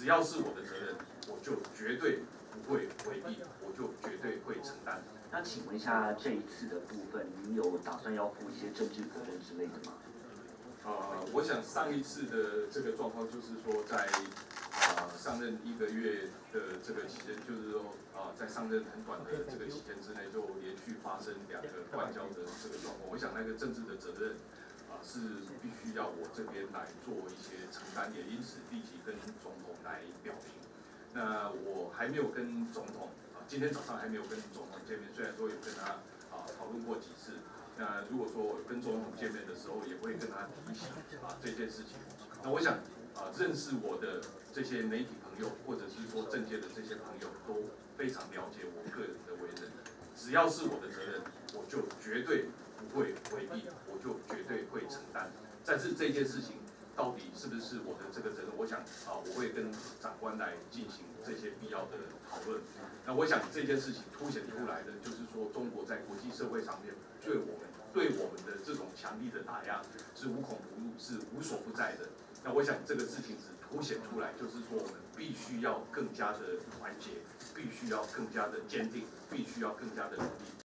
只要是我的责任，我就绝对不会回避，我就绝对会承担。 那请问一下，这一次的部分，您有打算要负一些政治责任之类的吗？ 我想上一次的这个状况就是说在，上任1个月的这个期间，就是说在上任很短的这个期间之内，就连续发生2个断交的这个状况。我想那个政治的责任是必须要我这边来做一些承担，也因此立即跟总统来表明。那我还没有跟总统今天早上还没有跟总统见面，虽然说有跟他讨论过几次。那如果说我跟总统见面的时候，也会跟他提起这件事情。那我想认识我的这些媒体朋友，或者是说政界的这些朋友，都非常了解我个人的为人。只要是我的责任，我就绝对不会回避，我就绝对会承担。但是这件事情到底是不是我的这个责任？我想我会跟长官来进行这些必要的讨论。那我想这件事情凸显出来的，就是说中国在国际社会上面对我们的这种强力的打压是无孔不入，是无所不在的。那我想这个事情只凸显出来，就是说我们必须要更加的团结，必须要更加的坚定，必须要更加的努力。